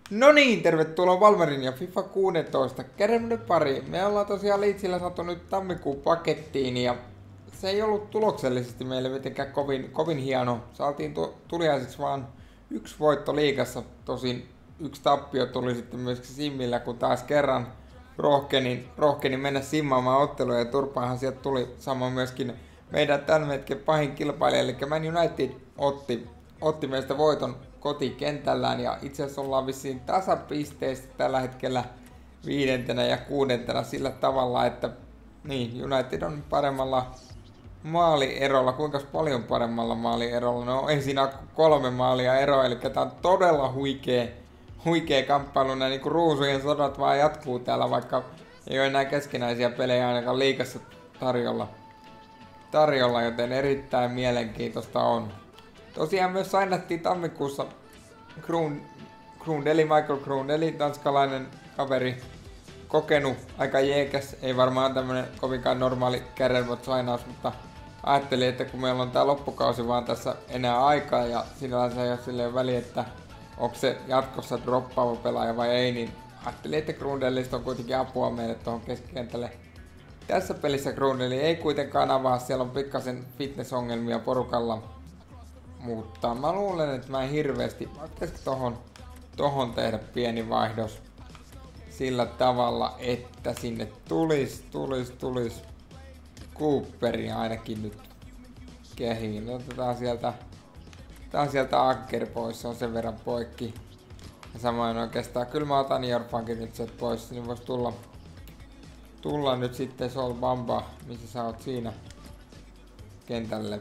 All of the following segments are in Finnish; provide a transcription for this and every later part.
No niin, tervetuloa Valmerin ja FIFA 16 kerran pari. Me ollaan tosiaan Leedsillä saatu nyt tammikuun pakettiin ja se ei ollut tuloksellisesti meille mitenkään kovin hieno. Saatiin tuliaiseksi vaan yksi voitto liigassa, tosin yksi tappio tuli sitten myöskin Simmillä, kun taas kerran rohkenin mennä simmaamaan otteluja ja turpaahan sieltä tuli sama myöskin meidän tämän hetken pahin kilpailija, eli Man United otti meistä voiton kotikentällään ja itse asiassa ollaan vissiin tasapisteistä tällä hetkellä 5. ja 6. sillä tavalla, että niin, United on paremmalla maalierolla. Kuinka paljon paremmalla maalierolla? No ei siinä 3 maalia eroa, eli tää on todella huikea kamppailu. Nämä niin ruusujen sodat vaan jatkuu täällä, vaikka ei ole enää keskinäisiä pelejä ainakaan liigassa tarjolla, joten erittäin mielenkiintoista on. Tosiaan myös sainattiin tammikuussa Michael Grundeli, tanskalainen kaveri, kokenut, aika jeekäs, ei varmaan tämmönen kovinkaan normaali Kärrenbot-sainaus, mutta ajattelin, että kun meillä on tää loppukausi vaan tässä enää aikaa ja sinällään ei ole silleen väliä, että onko se jatkossa droppaava pelaaja vai ei, niin ajattelin, että Grundelista on kuitenkin apua meille tuohon keskikentälle. Tässä pelissä Grundeli ei kuitenkaan avaa, siellä on pikkasen fitnessongelmia porukalla. Mutta mä luulen, että mä en hirveästi, pitäisikö tohon tehdä pieni vaihdos sillä tavalla, että sinne tulis Cooperi ainakin nyt kehiin. Otetaan sieltä Akker pois, se on sen verran poikki. Ja samoin oikeastaan, kyllä mä otan Jorfankin nyt sieltä pois, niin vois tulla nyt sitten Sol Bamba, missä sä oot siinä kentälle.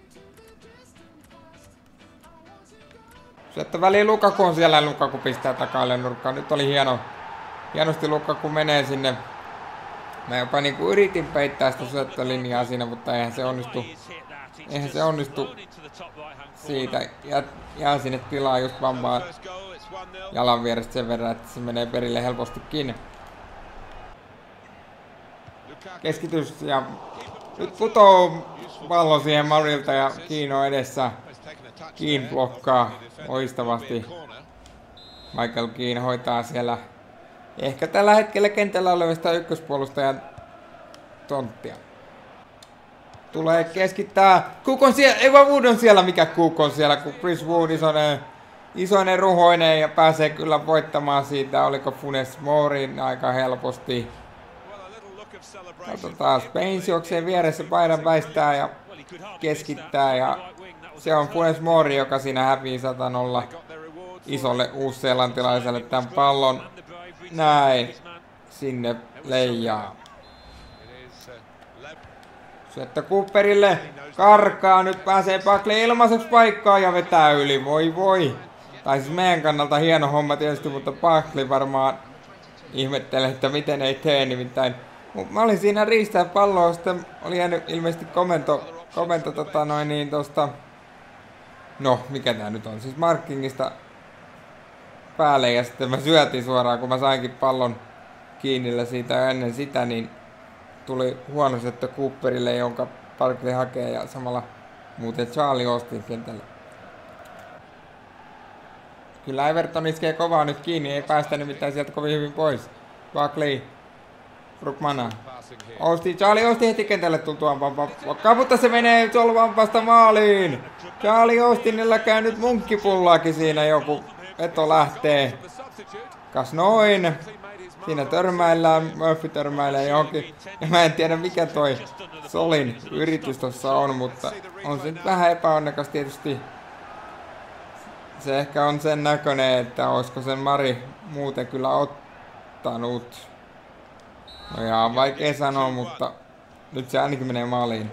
Syöttö väliin Lukaku on siellä, Lukaku pistää takaille nurkkaan. Nyt oli hienosti Lukaku menee sinne. Mä jopa niinku yritin peittää sitä syöttölinjaa siinä, mutta eihän se onnistu siitä. Jää sinne tilaa just Bambaan jalan vierestä sen verran, että se menee perille helpostikin. Keskitys ja nyt putoo pallo siihen Marilta ja Kiino edessä. Keane blokkaa loistavasti. Michael Keane hoitaa siellä ehkä tällä hetkellä kentällä olevista ykköspuolustajan tonttia. Tulee keskittää. Cook on siellä, ei vaan Wood on siellä, mikä Cook on siellä, kun Chris Wood isoinen ruhoinen ja pääsee kyllä voittamaan siitä. Oliko Funes Morin aika helposti. Katsotaan, Spains juoksee vieressä, paidan väistää ja keskittää ja se on Funes Mori, joka siinä hävii 100-0 isolle uusseelantilaiselle tämän pallon. Näin. Sinne leijaa. Syöttö Cooperille. Karkaa. Nyt pääsee Buckley ilmaiseksi paikkaan ja vetää yli. Voi. Tai siis meidän kannalta hieno homma tietysti, mutta Buckley varmaan ihmettelee, että miten ei tee. Nimittäin mä olin siinä riistää palloa. Sitten oli jäänyt ilmeisesti komento tosta. No, mikä tää nyt on? Siis markkingista päälle ja sitten mä syötin suoraan, kun mä sainkin pallon kiinnillä siitä ennen sitä, niin tuli huono syöttö Cooperille, jonka Barkley hakee ja samalla muuten Charlie Austin kentälle. Kyllä Everton iskee kovaa nyt kiinni, ei päästä nimittäin sieltä kovin hyvin pois. Barkley, Brookmana. Charlie Austin heti kentälle tultuaan mutta se menee Solvan vasta maaliin. Charlie Austinilla käy nyt munkkipullaakin siinä joku veto lähtee. Kas noin. Siinä törmäillään, Murphy törmäilee johonkin. Ja mä en tiedä mikä toi Solin yritys tossa on, mutta on se nyt vähän epäonnekas tietysti. Se ehkä on sen näköinen, että olisiko sen Mari muuten kyllä ottanut. No jaa, vaikea sanoa, mutta nyt se ainakin menee maaliin.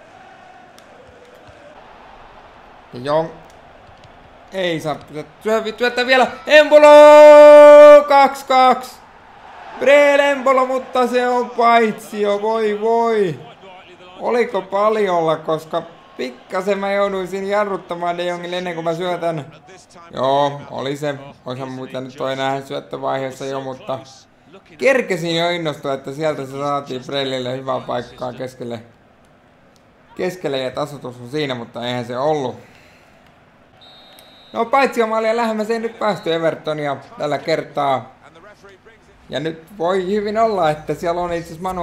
Ja joo. Ei saa syöttää vielä. Embolo 2-2. Breel Embolo, mutta se on paitsio. Voi. Oliko paljolla, koska pikkasen mä jouduin siinä jarruttamaan De Jongille ennen kuin mä syötän. Joo, oli se. Oishan muuten nyt toi nähdä syöttövaiheessa jo, mutta kerkesin jo innostua, että sieltä se saatiin Breelille hyvää paikkaa keskelle ja tasoitus on siinä, mutta eihän se ollut. No paitsi omaalia lähemmäs ei nyt päästy Evertonia tällä kertaa. Ja nyt voi hyvin olla, että siellä on itse asiassa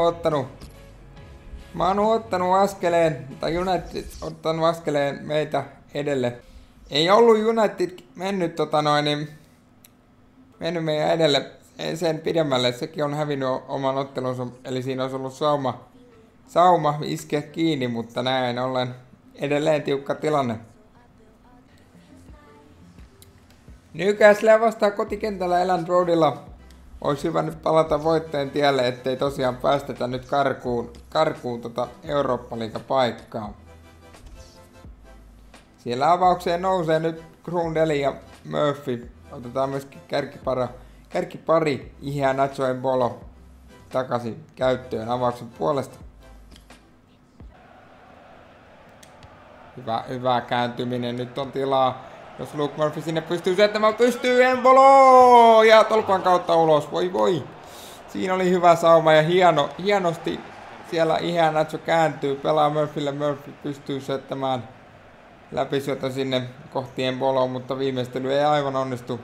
Manu ottanut askeleen, tai United ottanut askeleen meitä edelle. Ei ollut United mennyt mennyt meidän edelle sen pidemmälle. Sekin on hävinnyt oman ottelunsa, eli siinä olisi ollut sauma iskeä kiinni, mutta näin ollen edelleen tiukka tilanne. Newcastle vastaan kotikentällä Elland Roadilla. Olisi hyvä nyt palata voitteen tielle, ettei tosiaan päästetä nyt karkuun Eurooppa-liigapaikkaa. Siellä avaukseen nousee nyt Grundeli ja Murphy. Otetaan myöskin kärkipari Iheanacho Embolo takaisin käyttöön avauksen puolesta. Hyvä kääntyminen, nyt on tilaa. Jos Luke Murphy sinne pystyy syöttämään, pystyy Embolo! Ja tolpan kautta ulos, voi. Siinä oli hyvä sauma ja hienosti siellä Iheanacho kääntyy, pelaa Murphylle, Murphy pystyy syöttämään läpisyötä sinne kohti Emboloa, mutta viimeistely ei aivan onnistu.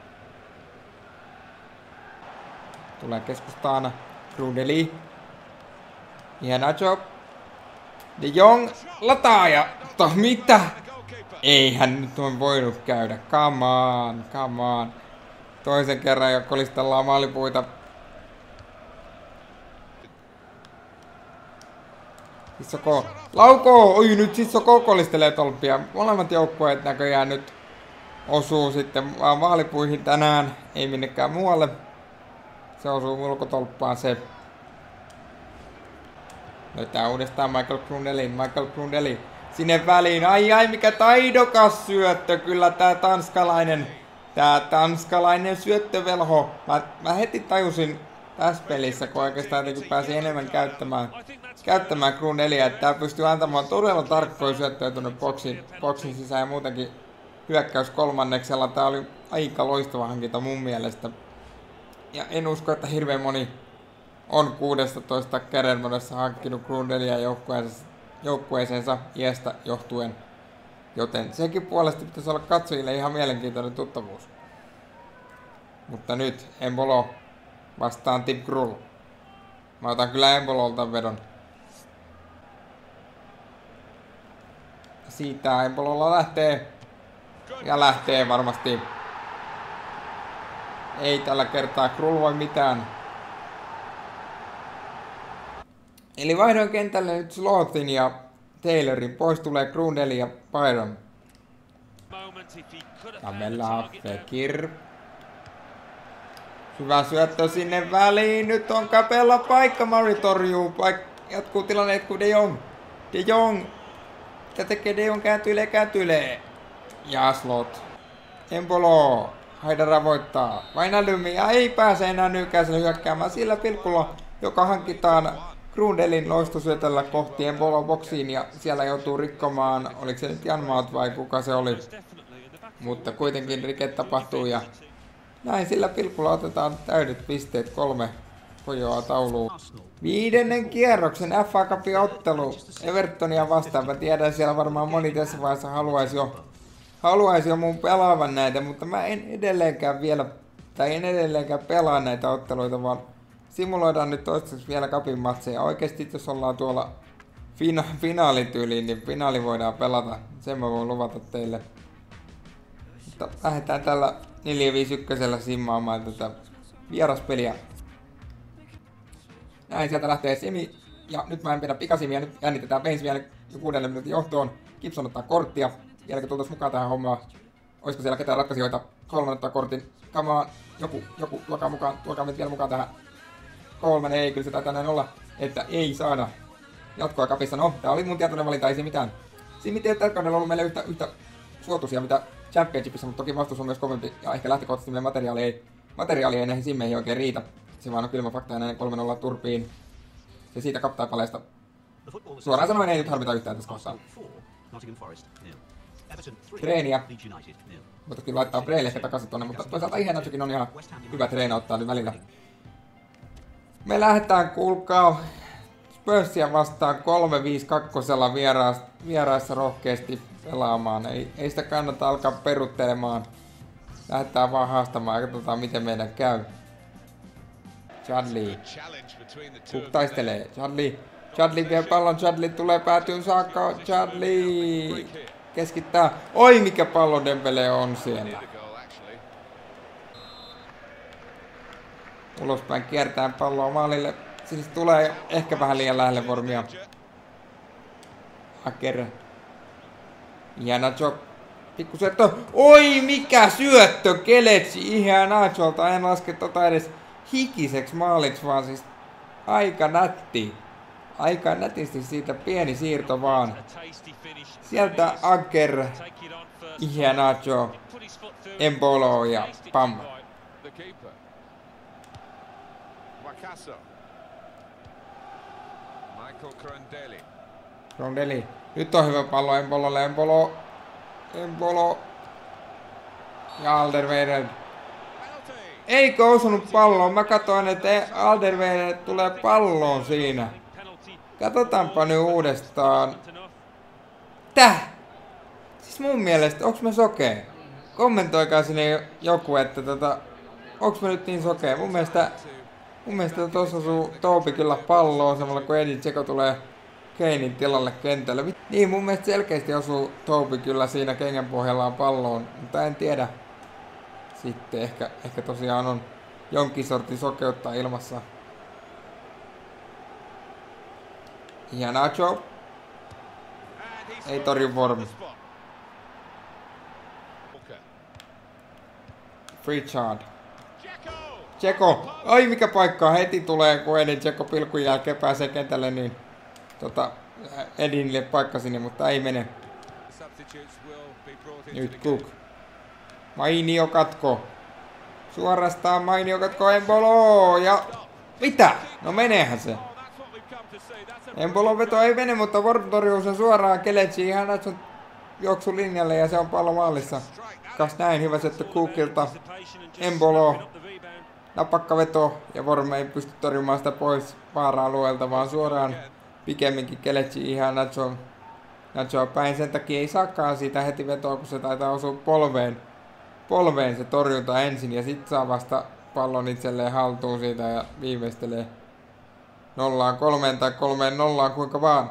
Tulee keskustaan Grundeli. Iheanacho. De Jong lataa ja... mitä? Eihän nyt on voinut käydä. Come on. Toisen kerran jo kolistellaan maalipuita. Sissoko. Lauko! Oi nyt Sissoko kolistelee tolppia. Molemmat joukkueet näköjään nyt osuu sitten vaan maalipuihin tänään. Ei minnekään muualle. Se osuu ulkotolppaan se. Löytää uudestaan Michael Grundeli. Sinne väliin. Ai mikä taidokas syöttö. Kyllä tää tanskalainen syöttövelho. Mä heti tajusin tässä pelissä, kun oikeastaan pääsi enemmän käyttämään Grundelia, että tää pystyy antamaan todella tarkkoja syöttöjä tuonne boksin sisään ja muutenkin hyökkäys kolmanneksella. Tää oli aika loistava hankinta mun mielestä. Ja en usko, että hirveän moni on 16 Kärrenmodessa hankkinut Grundelia joukkueeseensa iästä johtuen. Joten sekin puolesta pitäisi olla katsojille ihan mielenkiintoinen tuttavuus. Mutta nyt Embolo vastaan Tim Krul. Mä otan kyllä Embololta vedon. Siitä Embololla lähtee. Ja lähtee varmasti. Ei tällä kertaa Krul voi mitään. Eli vaihdoin kentälle nyt Slothin ja Taylorin. Pois tulee Grundeli ja Byron. Kamella Fekir. Hyvä syöttö sinne väliin. Nyt on kapella paikka. Murray torjuu. Jatkuu tilanne kuin De Jong. De Jong. Mitä tekee De Jong? Kääntyilee. Ja Slot. Embolo. Haidara voittaa. Wijnaldum ei pääse enää Newcastle hyökkäämään sillä pilkulla, joka hankitaan Grundelin loistosyötöllä kohti Embolo boksiin ja siellä joutuu rikkomaan, oliko se nyt Janmaat vai kuka se oli. Mutta kuitenkin rike tapahtuu ja näin sillä pilkulla otetaan täydet pisteet 3 pojoa tauluun. 5. kierroksen FA Cupin ottelu Evertonia vastaan. Mä tiedän, siellä varmaan moni tässä vaiheessa haluaisi jo mun pelaavan näitä, mutta mä en edelleenkään pelaa näitä otteluita, vaan simuloidaan nyt toistaiseksi vielä Cupin matseja. Oikeesti jos ollaan tuolla finaalityyliin, niin finaali voidaan pelata. Sen mä voin luvata teille. Mutta lähdetään tällä 4-5-1 simmaamaan tätä vieraspeliä. Näin sieltä lähtee Simi. Ja nyt mä en pidä pikasimiä, nyt jännitetään Baines vielä 6 minuutin johtoon. Gibson ottaa korttia. Vieläkö tultais mukaan tähän hommaan? Olisiko siellä ketään ratkaisijoita? 3 ottaa kortin. Kamaan. Joku, tuokaa mukaan. Tuokaa nyt vielä mukaan tähän. 3, ei, kyllä se taitaa näin olla. Että ei saada jatkoa Cupissa. No, tää oli mun tietoinen valinta, ei se mitään. Siinä ei tällä kaudella ollut meille yhtä suotuisia mitä Championshipissa, mutta toki vastus on myös kovempi. Ja ehkä lähtökohtaisesti meidän materiaali ei näihin simmeihin oikein riitä. Se vaan on kylmä fakta ja näin 3-0 turpiin. Se siitä kaptaipaleesta. Suoraan sanoen ei nyt harvita yhtään tässä kohtaa. Treeniä. Voitaisiin laittaa Breille ehkä takaisin tonne, mutta toisaalta Iheanachokin on ihan hyvä treena ottaa nyt välillä. Me lähdetään, kuulkaa, Spursia vastaan 3-5-2 vieraissa rohkeasti. pelaamaan. Ei sitä kannata alkaa peruttelemaan. Lähdetään vaan haastamaan ja katsotaan miten meidän käy. Chadli. Cook taistelee. Chadli vie pallon. Chadli tulee päätyyn saakka. Chadli keskittää. Oi mikä pallo Dembele on siellä. Ulospäin kiertää palloa maalille. Siis tulee ehkä vähän liian lähelle Vormia. Aker. Ja Nacho. Pikku syöttö. Oi mikä syöttö Keletsi ihan Nacholta. En laske tota edes hikiseksi maaliksi, vaan siis aika nätti. Aika nätisti siitä pieni siirto vaan. Sieltä Aker. Ihan Nacho. Embolo ja pam. Rondelli. Nyt on hyvä pallo Embololle. Embolo. Ja Alderweireld. Eikö osunut palloon? Mä katsoin, että Alderweireld tulee palloon siinä. Katsotaanpa nyt uudestaan. Täh! Siis mun mielestä, onks mä sokea? Kommentoikaa sinne joku, että onks mä nyt niin sokea? Mun mielestä tossa osuu Toby kyllä palloon samalla kun Edin Dzeko tulee Keinin tilalle kentälle. Niin mun mielestä selkeästi osuu Toby kyllä siinä kengän pohjallaan palloon, mutta en tiedä. Sitten ehkä tosiaan on jonkin sortin sokeutta ilmassa. Ja Nacho. Ei torju Vormi. Pritchard. Dzeko. Ai mikä paikka heti tulee, kun Edin Dzeko pilkun jälkeen pääsee kentälle, niin Edinille paikka sinne, mutta ei mene. Nyt Cook. Mainio katko. Suorastaan mainio katko Embolo ja... Mitä? No meneehän se. Embolon veto ei mene, mutta Vorm torjuu sen suoraan Keletsi ihan Nachon juoksulinjalle ja se on pallo maalissa. Kas näin, hyvä syöttö Cookilta. Embolo. Napakka veto ja Vorm ei pysty torjumaan sitä pois vaara-alueelta, vaan suoraan pikemminkin Keletsi ihan Nachoa päin. Sen takia ei saakaan siitä heti vetoa, kun se taitaa osua polveen se torjunta ensin ja sit saa vasta pallon itselleen haltuun siitä ja viimeistelee 0-3 tai 3-0, kuinka vaan.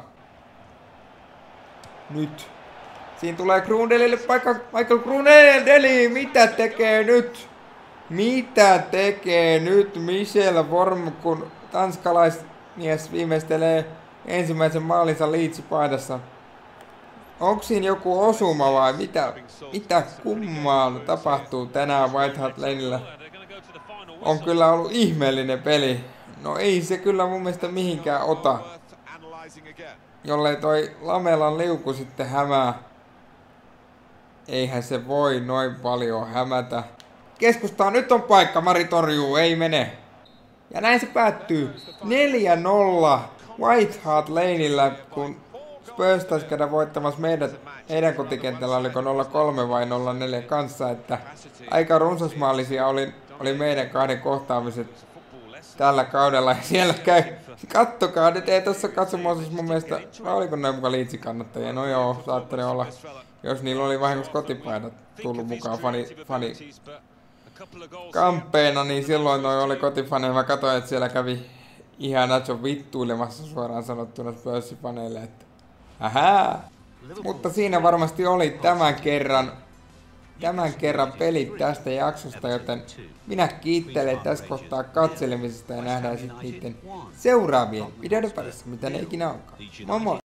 Nyt. Siinä tulee Grundelille paikka. Michael Grundeli, mitä tekee nyt? Mitä tekee nyt Michel Vorm, kun tanskalaismies viimeistelee ensimmäisen maalinsa Leeds-paidassa? Onko siinä joku osuma vai mitä kummaa tapahtuu tänään White Hart Laneillä? On kyllä ollut ihmeellinen peli. No ei se kyllä mun mielestä mihinkään ota. Jollei toi Lamelan liuku sitten hämää. Eihän se voi noin paljon hämätä. Keskustaa, nyt on paikka, Mari torjuu, ei mene. Ja näin se päättyy 4-0 White Hart Laneillä, kun Spurs taisi käydä voittamassa meidän kotikentällä, oliko 0-3 vai 0-4 kanssa, että aika runsasmaallisia oli meidän kahden kohtaamiset tällä kaudella. Ja siellä käy, kattokaa, nyt ei tossa katsomossa mun mielestä, oliko noin mukaan Leedsin kannattajia, no joo, saattaa olla, jos niillä oli vahingossa kotipaidat tullut mukaan fani kamppeena, niin silloin noi oli kotifaneja. Mä katsoin, että siellä kävi ihan Nacho vittuilemassa suoraan sanottuna Spursifaneille, että ähää. Mutta siinä varmasti oli tämän kerran pelit tästä jaksosta, joten minä kiittelen tässä kohtaa katselemisesta ja nähdään sitten niiden seuraavien videoiden parissa, mitä ne ikinä onkaan. Moi moi!